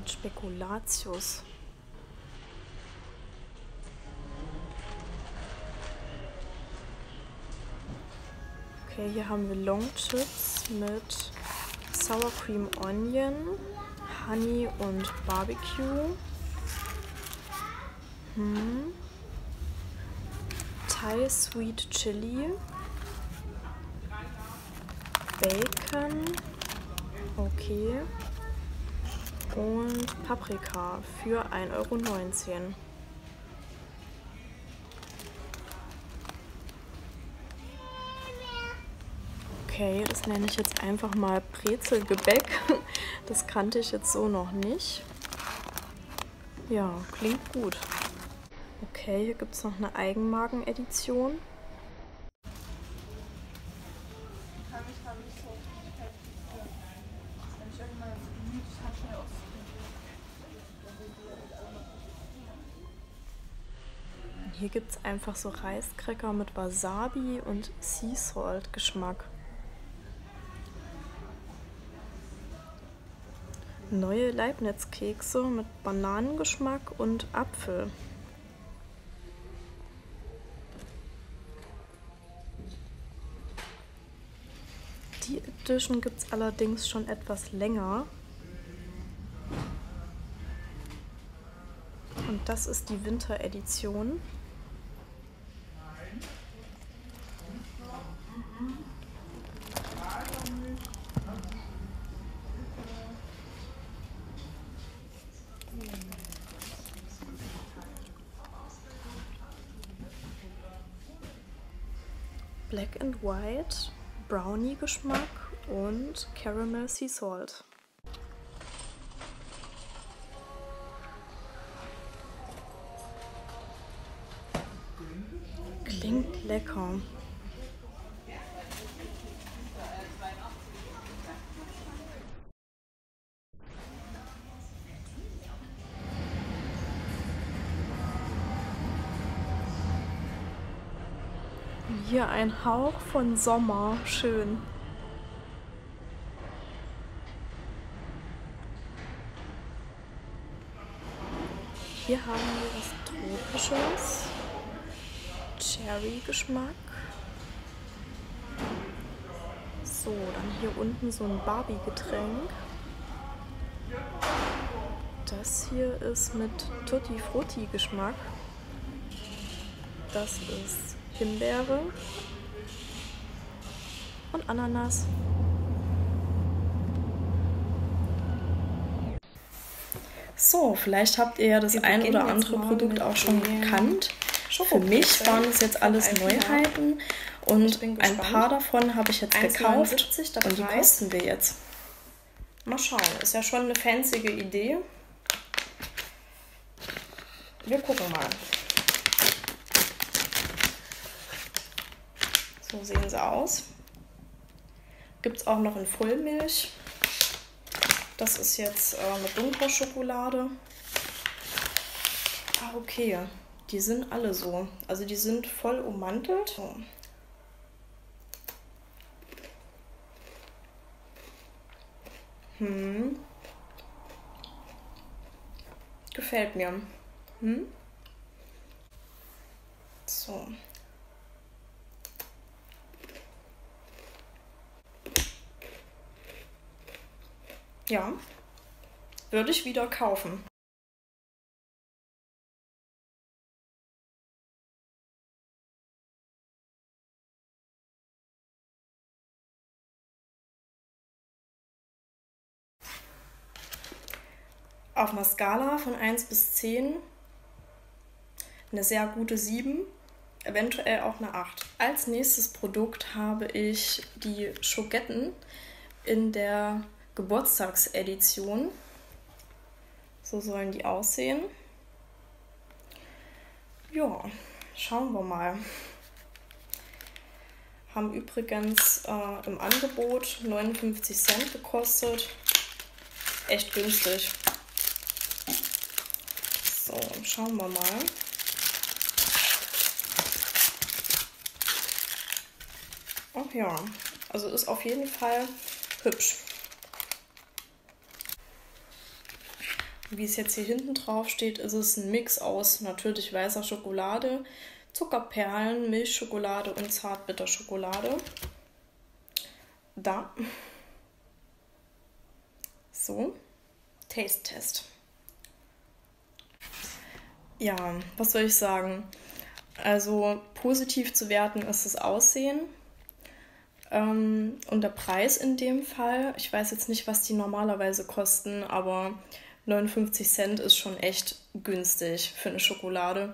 Spekulatius. Okay, hier haben wir Long Chips mit Sour Cream Onion, Honey und Barbecue. Thai Sweet Chili. Bacon. Okay. Und Paprika für 1,19 €. Okay, das nenne ich jetzt einfach mal Brezelgebäck. Das kannte ich jetzt so noch nicht. Ja, klingt gut. Okay, hier gibt es noch eine Eigenmarkenedition. Hier gibt es einfach so Reiskräcker mit Wasabi und Sea Salt Geschmack. Neue Leibniz-Kekse mit Bananengeschmack und Apfel. Die Edition gibt es allerdings schon etwas länger. Und das ist die Winteredition. Black and White, Brownie-Geschmack und Caramel Sea Salt. Klingt lecker. Hier ein Hauch von Sommer, schön. Hier haben wir was Tropisches, Cherry-Geschmack. So, dann hier unten so ein Barbie-Getränk. Das hier ist mit Tutti Frutti-Geschmack. Das ist Himbeere und Ananas. So, vielleicht habt ihr ja das ein oder andere Produkt auch schon gekannt. Für mich waren es jetzt alles Neuheiten und ein paar davon habe ich jetzt gekauft und die kosten wir jetzt. Mal schauen, ist ja schon eine fancy Idee. Wir gucken mal. So sehen sie aus. Gibt es auch noch in Vollmilch. Das ist jetzt mit dunkler Schokolade. Ah, okay. Die sind alle so. Also die sind voll ummantelt. So. Gefällt mir. So. Ja, würde ich wieder kaufen. Auf einer Skala von 1 bis 10 eine sehr gute 7, eventuell auch eine 8. Als nächstes Produkt habe ich die Schoketten in der Geburtstagsedition. So sollen die aussehen. Ja, schauen wir mal. Haben übrigens im Angebot 59 Cent gekostet. Echt günstig. So, schauen wir mal. Ach ja, also ist auf jeden Fall hübsch. Wie es jetzt hier hinten drauf steht, ist es ein Mix aus natürlich weißer Schokolade, Zuckerperlen, Milchschokolade und Zartbitterschokolade. Da. So, Taste-Test. Ja, was soll ich sagen? Also positiv zu werten ist das Aussehen und der Preis in dem Fall. Ich weiß jetzt nicht, was die normalerweise kosten, aber 59 Cent ist schon echt günstig für eine Schokolade.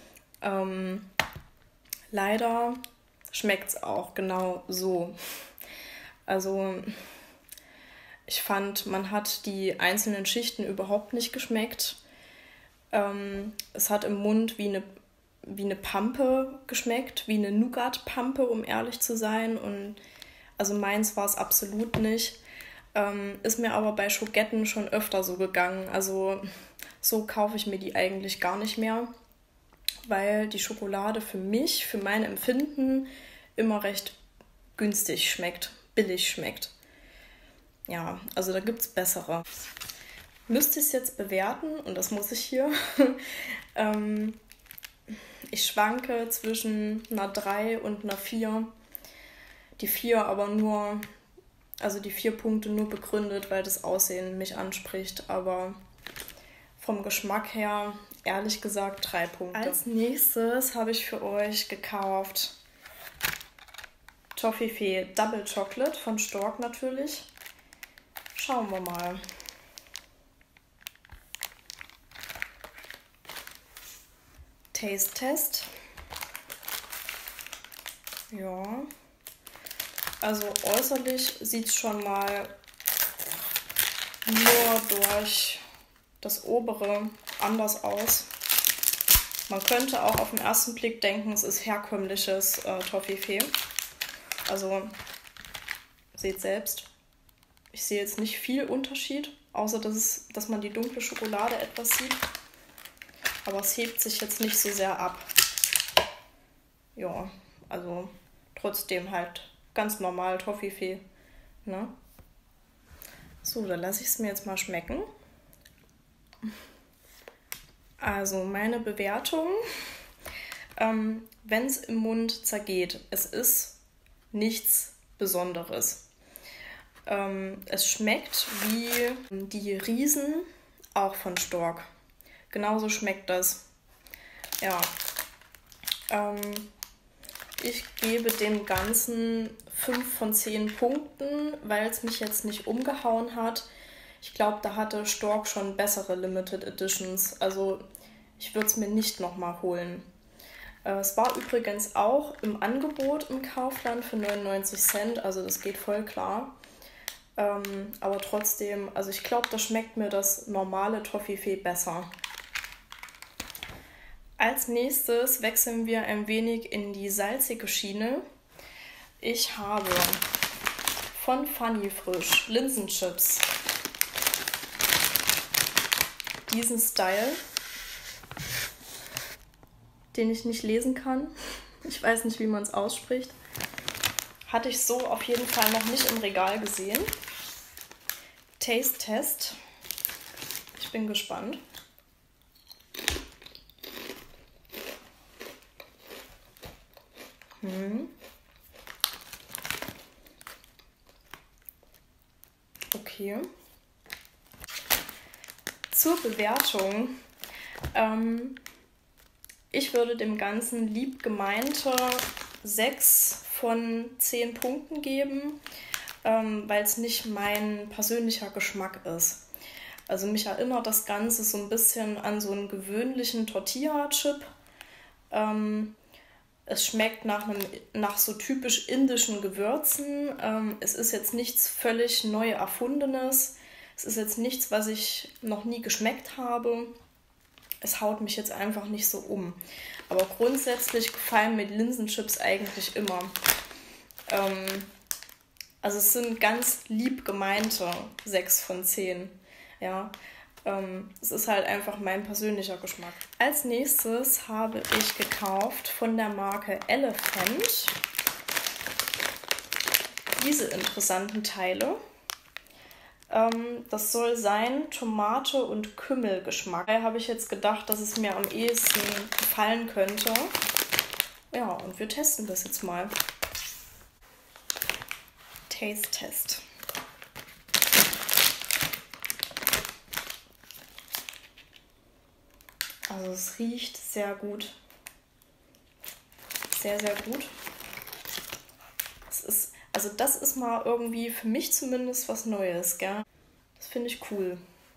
Leider schmeckt es auch genau so. Also ich fand, man hat die einzelnen Schichten überhaupt nicht geschmeckt. Es hat im Mund wie eine Pampe geschmeckt, wie eine Nougat-Pampe, um ehrlich zu sein. Und also meins war es absolut nicht. Ist mir aber bei Schoketten schon öfter so gegangen. Also so kaufe ich mir die eigentlich gar nicht mehr, weil die Schokolade für mich, für mein Empfinden, immer recht günstig schmeckt, billig schmeckt. Ja, also da gibt es bessere. Müsste ich es jetzt bewerten, und das muss ich hier, ich schwanke zwischen einer 3 und einer 4. Die 4 aber nur, also die 4 Punkte nur begründet, weil das Aussehen mich anspricht, aber vom Geschmack her, ehrlich gesagt, 3 Punkte. Als nächstes habe ich für euch gekauft Toffifee Double Chocolate von Stork natürlich. Schauen wir mal. Taste-Test. Ja. Also äußerlich sieht es schon mal nur durch das obere anders aus. Man könnte auch auf den ersten Blick denken, es ist herkömmliches Toffifee. Also seht selbst. Ich sehe jetzt nicht viel Unterschied, außer dass man die dunkle Schokolade etwas sieht. Aber es hebt sich jetzt nicht so sehr ab. Ja, also trotzdem halt ganz normal Toffifee. Ne? So, dann lasse ich es mir jetzt mal schmecken. Also meine Bewertung, wenn es im Mund zergeht, es ist nichts Besonderes. Es schmeckt wie die Riesen, auch von Stork. Genauso schmeckt das. Ja. Ich gebe dem Ganzen 5 von 10 Punkten, weil es mich jetzt nicht umgehauen hat. Ich glaube, da hatte Stork schon bessere Limited Editions. Also ich würde es mir nicht nochmal holen. Es war übrigens auch im Angebot im Kaufland für 99 Cent. Also das geht voll klar. Aber trotzdem, also ich glaube, da schmeckt mir das normale Toffifee besser. Als nächstes wechseln wir ein wenig in die salzige Schiene. Ich habe von Funny Frisch Linsenchips. Diesen Style, den ich nicht lesen kann. Ich weiß nicht, wie man es ausspricht. Hatte ich so auf jeden Fall noch nicht im Regal gesehen. Taste-Test. Ich bin gespannt. Okay. Zur Bewertung. Ich würde dem Ganzen lieb gemeinte 6 von 10 Punkten geben, weil es nicht mein persönlicher Geschmack ist. Also mich erinnert das Ganze so ein bisschen an so einen gewöhnlichen Tortilla-Chip. Es schmeckt nach so typisch indischen Gewürzen. Es ist jetzt nichts völlig neu Erfundenes. Es ist jetzt nichts, was ich noch nie geschmeckt habe. Es haut mich jetzt einfach nicht so um. Aber grundsätzlich gefallen mir Linsenchips eigentlich immer. Also es sind ganz lieb gemeinte 6 von 10. Ja. Es ist halt einfach mein persönlicher Geschmack. Als nächstes habe ich gekauft von der Marke Elephant diese interessanten Teile. Das soll sein Tomate- und Kümmelgeschmack. Daher habe ich jetzt gedacht, dass es mir am ehesten gefallen könnte. Ja, und wir testen das jetzt mal. Taste-Test. Also es riecht sehr gut. Sehr, sehr gut. Also das ist mal irgendwie für mich zumindest was Neues, gell? Das finde ich cool.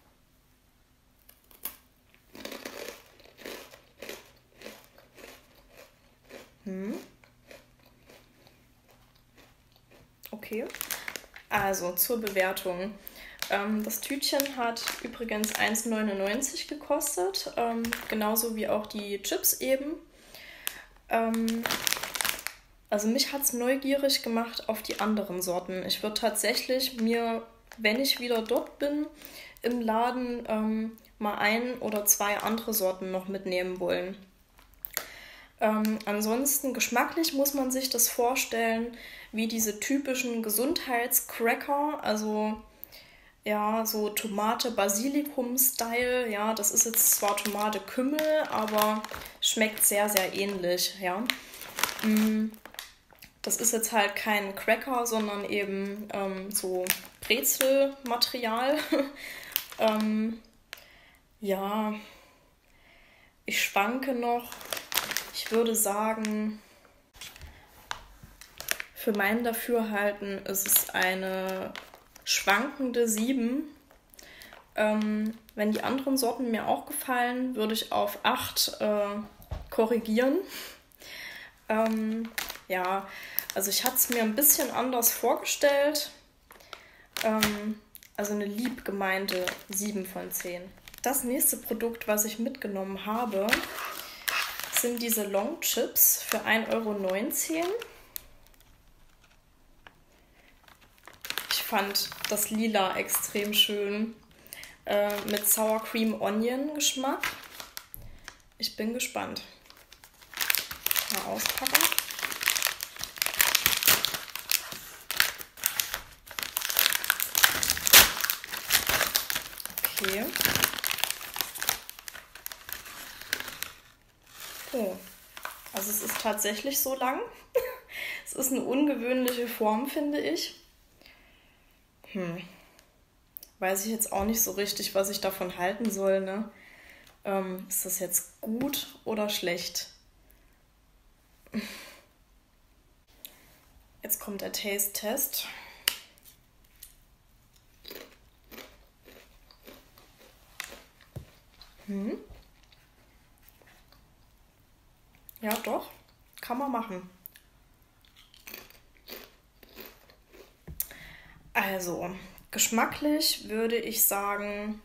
Okay. Also zur Bewertung. Das Tütchen hat übrigens 1,99 gekostet, genauso wie auch die Chips eben. Also mich hat es neugierig gemacht auf die anderen Sorten. Ich würde tatsächlich mir, wenn ich wieder dort bin, im Laden mal 1 oder 2 andere Sorten noch mitnehmen wollen. Ansonsten geschmacklich muss man sich das vorstellen wie diese typischen Gesundheitscracker, also ja, so Tomate-Basilikum-Style. Ja, das ist jetzt zwar Tomate-Kümmel, aber schmeckt sehr, sehr ähnlich, ja. Das ist jetzt halt kein Cracker, sondern eben so Brezelmaterial. Ja, ich schwanke noch. Ich würde sagen, für mein Dafürhalten ist es eine schwankende 7. Wenn die anderen Sorten mir auch gefallen, würde ich auf 8 korrigieren. Ja, also ich hatte es mir ein bisschen anders vorgestellt. Also eine lieb gemeinte 7 von 10. Das nächste Produkt, was ich mitgenommen habe, sind diese Long Chips für 1,19 €. Ich fand das Lila extrem schön mit Sour Cream Onion Geschmack. Ich bin gespannt. Mal auspacken. Okay. Oh, also es ist tatsächlich so lang. Es ist eine ungewöhnliche Form, finde ich. Weiß ich jetzt auch nicht so richtig, was ich davon halten soll, ne? Ist das jetzt gut oder schlecht? Jetzt kommt der Taste-Test. Ja, doch. Kann man machen. Also, geschmacklich würde ich sagen,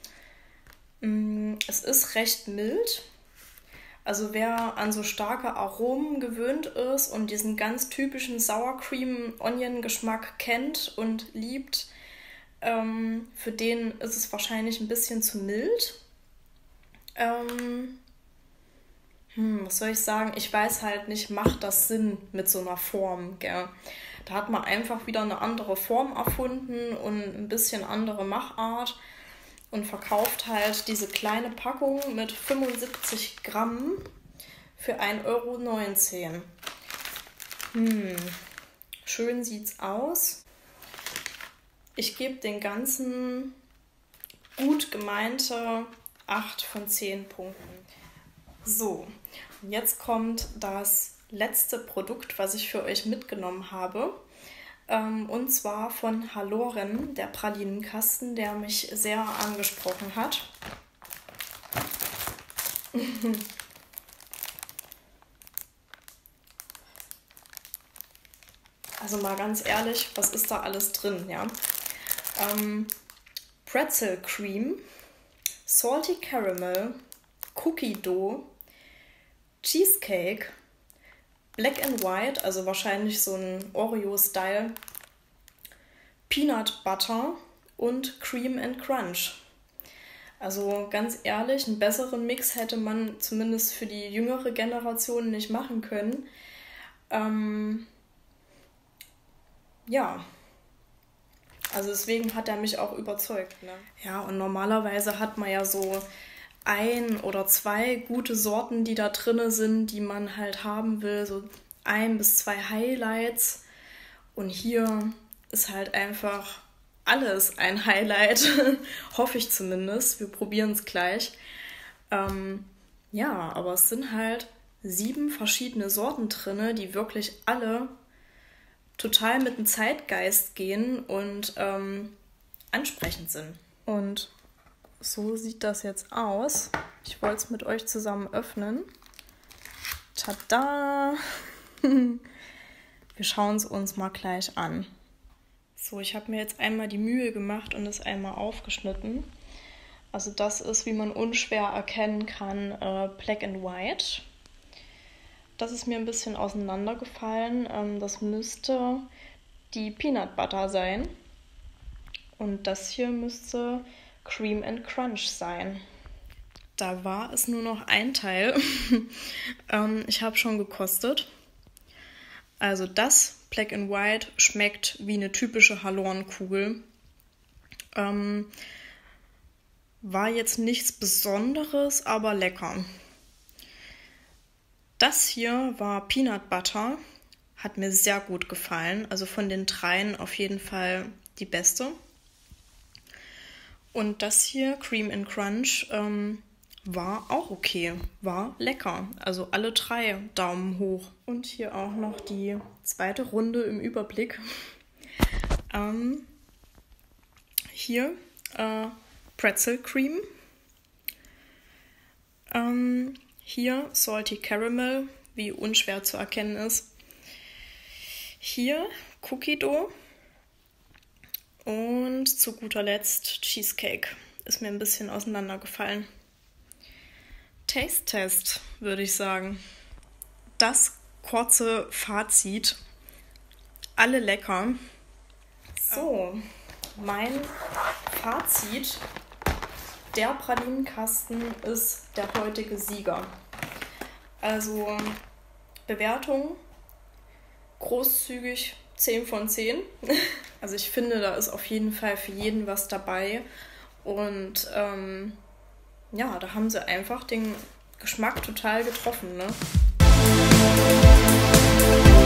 es ist recht mild. Also wer an so starke Aromen gewöhnt ist und diesen ganz typischen Sour Cream Onion Geschmack kennt und liebt, für den ist es wahrscheinlich ein bisschen zu mild. Was soll ich sagen? Ich weiß halt nicht, macht das Sinn mit so einer Form, gell? Da hat man einfach wieder eine andere Form erfunden und ein bisschen andere Machart und verkauft halt diese kleine Packung mit 75 Gramm für 1,19 €. Schön sieht's aus. Ich gebe den ganzen gut gemeinte 8 von 10 Punkten. So, und jetzt kommt das letzte Produkt, was ich für euch mitgenommen habe. Und zwar von Haloren, der Pralinenkasten, der mich sehr angesprochen hat. Also mal ganz ehrlich, was ist da alles drin, ja? Pretzel Cream, Salty Caramel, Cookie Dough, Cheesecake, Black and White, also wahrscheinlich so ein Oreo-Style, Peanut Butter und Cream and Crunch. Also ganz ehrlich, einen besseren Mix hätte man zumindest für die jüngere Generation nicht machen können. Ja, Also deswegen hat er mich auch überzeugt. Ne? Ja, und normalerweise hat man ja so 1 oder 2 gute Sorten, die da drin sind, die man halt haben will. So 1 bis 2 Highlights. Und hier ist halt einfach alles ein Highlight. Hoffe ich zumindest. Wir probieren es gleich. Ja, aber es sind halt 7 verschiedene Sorten drin, die wirklich alle total mit dem Zeitgeist gehen und ansprechend sind. Und so sieht das jetzt aus. Ich wollte es mit euch zusammen öffnen. Tada! Wir schauen es uns mal gleich an. So, ich habe mir jetzt einmal die Mühe gemacht und es einmal aufgeschnitten. Also das ist, wie man unschwer erkennen kann, Black and White. Das ist mir ein bisschen auseinandergefallen. Das müsste die Peanut Butter sein. Und das hier müsste Cream and Crunch sein. Da war es nur noch ein Teil. Ich habe schon gekostet. Also das Black and White schmeckt wie eine typische Hallorenkugel. War jetzt nichts Besonderes, aber lecker. Das hier war Peanut Butter, hat mir sehr gut gefallen. Also von den 3 auf jeden Fall die beste. Und das hier, Cream and Crunch, war auch okay, war lecker. Also alle 3 Daumen hoch. Und hier auch noch die zweite Runde im Überblick. Hier Pretzel Cream. Hier Salty Caramel, wie unschwer zu erkennen ist. Hier Cookie Dough. Und zu guter Letzt Cheesecake. Ist mir ein bisschen auseinandergefallen. Taste Test, würde ich sagen. Das kurze Fazit. Alle lecker. So, mein Fazit. Der Pralinenkasten ist der heutige Sieger. Also Bewertung großzügig 10 von 10. Also ich finde, da ist auf jeden Fall für jeden was dabei. Und ja, da haben sie einfach den Geschmack total getroffen, ne?